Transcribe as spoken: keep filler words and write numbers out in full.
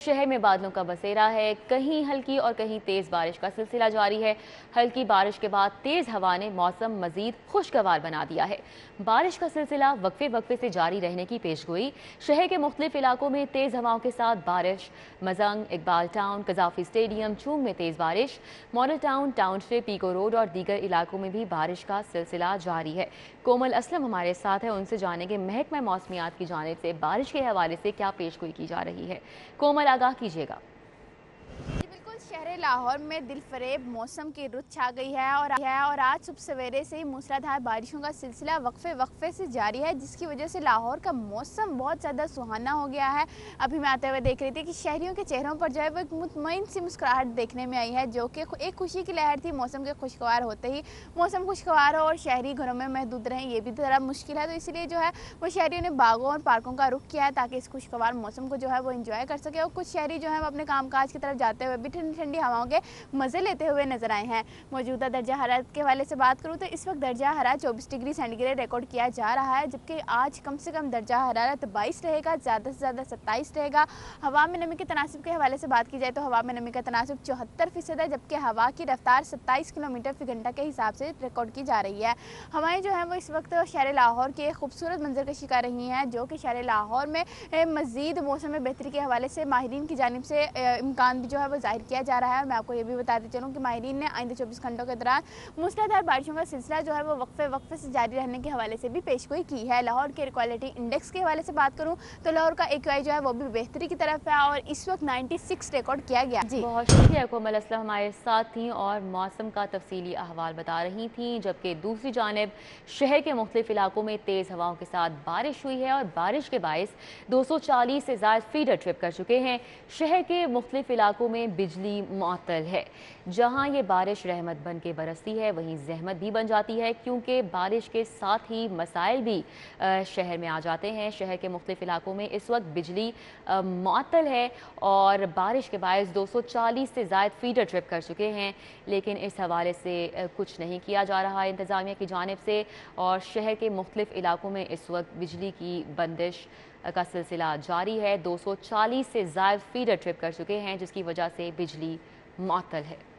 शहर में बादलों का बसेरा है, कहीं हल्की और कहीं तेज बारिश का सिलसिला जारी है। हल्की बारिश के बाद तेज हवा ने मौसम मजीद खुशगवार बना दिया है। बारिश का सिलसिला वक्फे वक्फे से जारी रहने की पेशगोई। शहर के मुख्तलिफ इलाकों में तेज हवाओं के साथ बारिश। Mozang, Iqbal Town, Gaddafi Stadium, Chung में तेज बारिश। Model Town, township, Peco Road और दीगर इलाकों में भी बारिश का सिलसिला जारी है। कोमल असलम हमारे साथ है, उनसे जानेंगे महकमा मौसमियात की जानिब से बारिश के हवाले से क्या पेशगोई की जा रही है। कोमल, आगाह कीजिएगा। शहर लाहौर में दिलफरेब मौसम की रुत छा गई है और है और आज सुबह सवेरे से ही मूसलाधार बारिशों का सिलसिला वक्फे वक्फे से जारी है, जिसकी वजह से लाहौर का मौसम बहुत ज़्यादा सुहाना हो गया है। अभी मैं आते हुए देख रही थी कि शहरियों के चेहरों पर जो है वो एक मुतमईन सी मुस्कुराहट देखने में आई है, जो कि एक खुशी की लहर थी। मौसम के खुशगवार होते ही मौसम खुशगवार हो और शहरी घरों में महदूद रहें, ये भी ज़रा मुश्किल है। तो इसलिए जो है वो शहरियों ने बागों और पार्कों का रुख किया है ताकि इस खुशगवार मौसम को जो है वो इंजॉय कर सके। और कुछ शहरी जो है वो अपने कामकाज की तरफ जाते हुए भी ठंडी ठंडी हवाओं के मजे लेते हुए नजर आए हैं। मौजूदा दर्जा हरारत के हवाले से बात करूं तो इस वक्त दर्जा हरारत चौबीस डिग्री सेंटीग्रेड रिकॉर्ड किया जा रहा है, जबकि आज कम से कम दर्जा हरारत बाईस रहेगा, ज़्यादा से ज़्यादा सत्ताईस रहेगा। हवा में नमी के तनासिब के हवाले से बात की जाए तो हवा में नमी का तनासिब चौहत्तर फीसद है, जबकि हवा की रफ्तार सत्ताईस किलोमीटर फी घंटा के हिसाब से रिकॉर्ड की जा रही है। हवाएं जो है वो इस वक्त शहर लाहौर के खूबसूरत मंजर का शिकार रही हैं, जो कि शहर लाहौर में मजीद मौसम में बेहतरी के हवाले से माहिरीन की जानिब से इम्कान भी जो है वो जाहिर किया जा रहा है। मैं आपको ये भी बताते चलूँ कि माहिरीन ने आइंदे चौबीस घंटों के दौरान मूसलाधार बारिशों का सिलसिला जो है वो वक्फे वक्फे से जारी रहने के हवाले से भी पेशगोई की है। लाहौर के एयर क्वालिटी इंडेक्स के हवाले से बात करूँ तो लाहौर का एक्यूआई जो है वो भी बेहतरी की तरफ है और इस वक्त छियानवे रिकॉर्ड किया गया। जी बहुत शुक्रिया कोमल असलम हमारे साथ थी और मौसम का तफसीली अहवाल बता रही थी। जबकि दूसरी जानिब शहर के मुख्तलिफ इलाकों में तेज़ हवाओं के साथ बारिश हुई है और बारिश के बायस दो सौ चालीस से ज़ायद फीडर ट्रिप कर चुके हैं। शहर के मुख्तलिफ इलाकों में बिजली मुअत्तल है। जहाँ ये बारिश रहमत बन के बरसती है, वहीं जहमत भी बन जाती है, क्योंकि बारिश के साथ ही मसाइल भी शहर में आ जाते हैं। शहर के मुख्तलिफ इलाकों में इस वक्त बिजली मुअत्तल है और बारिश के बायस दो सौ चालीस से ज़ायद फीडर ट्रिप कर चुके हैं, लेकिन इस हवाले से कुछ नहीं किया जा रहा है इंतज़ामिया की जानिब से। और शहर के मुख्तलिफ इलाकों में इस वक्त बिजली की बंदिश का सिलसिला जारी है। दो सौ चालीस से ज़ायद फीडर ट्रिप कर चुके हैं, जिसकी वजह से बिजली मुअत्तल है।